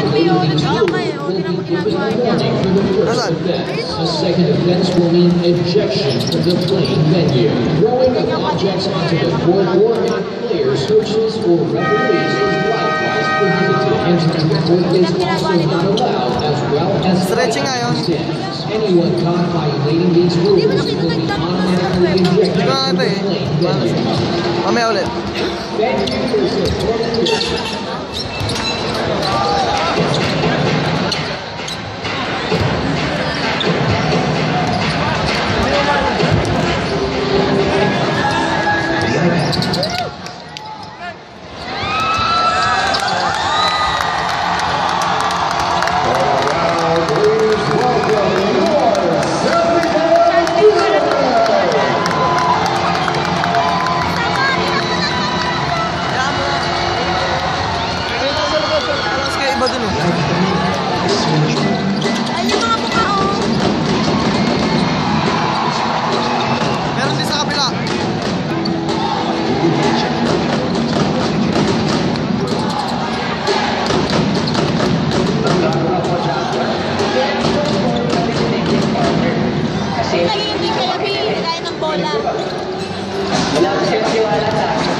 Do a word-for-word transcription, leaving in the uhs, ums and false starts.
Kuya, nagsigaw ka eh. O, tinan mo ginagawa niya. Nasaan? A second offense will mean ejection from the playing venue. Throwing of objects onto the court or at players, coaches, or referees is likewise prohibited. Entering the court is also not allowed, as well as Stretching nga yun. stands. Anyone caught violating these rules will be automatically ejected Di ko nga from ito the eh. playing venue. Mamaya ulit. Venue is a Tapos kayo iba dun eh. Ay, yung mga mukha, oh. Meron din sa kabila. Kasi naging hindi kaya pinili tayo ng bola. Wala ko siya siwala sa